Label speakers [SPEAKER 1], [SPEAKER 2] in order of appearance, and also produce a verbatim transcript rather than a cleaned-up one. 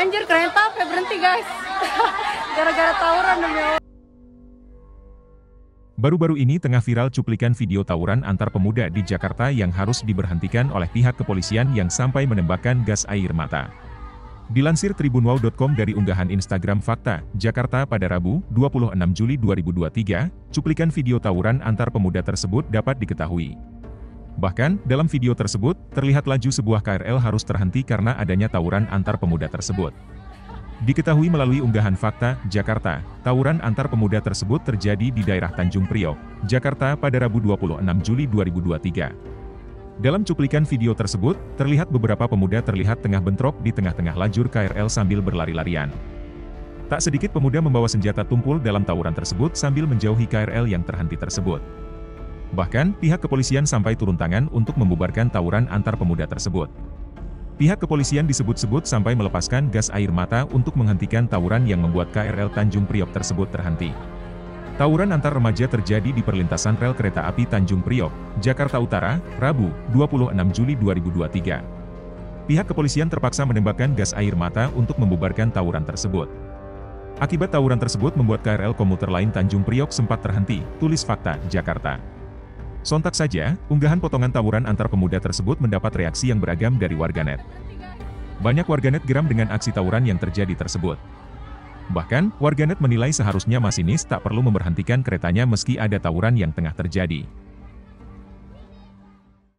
[SPEAKER 1] Anjir, kereta sampai berhenti guys. Gara-gara tawuran demi Allah.
[SPEAKER 2] Baru-baru ini tengah viral cuplikan video tawuran antar pemuda di Jakarta yang harus diberhentikan oleh pihak kepolisian yang sampai menembakkan gas air mata. Dilansir tribunwow titik com dari unggahan Instagram Fakta, Jakarta pada Rabu, dua puluh enam Juli dua ribu dua puluh tiga, cuplikan video tawuran antar pemuda tersebut dapat diketahui. Bahkan, dalam video tersebut, terlihat laju sebuah K R L harus terhenti karena adanya tawuran antar pemuda tersebut. Diketahui melalui unggahan Fakta, Jakarta, tawuran antar pemuda tersebut terjadi di daerah Tanjung Priok, Jakarta pada Rabu dua puluh enam Juli dua ribu dua puluh tiga. Dalam cuplikan video tersebut, terlihat beberapa pemuda terlihat tengah bentrok di tengah-tengah lajur K R L sambil berlari-larian. Tak sedikit pemuda membawa senjata tumpul dalam tawuran tersebut sambil menjauhi K R L yang terhenti tersebut. Bahkan, pihak kepolisian sampai turun tangan untuk membubarkan tawuran antar pemuda tersebut. Pihak kepolisian disebut-sebut sampai melepaskan gas air mata untuk menghentikan tawuran yang membuat K R L Tanjung Priok tersebut terhenti. Tawuran antar remaja terjadi di perlintasan rel kereta api Tanjung Priok, Jakarta Utara, Rabu, dua puluh enam Juli dua ribu dua puluh tiga. Pihak kepolisian terpaksa menembakkan gas air mata untuk membubarkan tawuran tersebut. Akibat tawuran tersebut membuat K R L komuter lain Tanjung Priok sempat terhenti, tulis Fakta, Jakarta. Sontak saja, unggahan potongan tawuran antar pemuda tersebut mendapat reaksi yang beragam dari warganet. Banyak warganet geram dengan aksi tawuran yang terjadi tersebut. Bahkan, warganet menilai seharusnya masinis tak perlu memberhentikan keretanya meski ada tawuran yang tengah terjadi.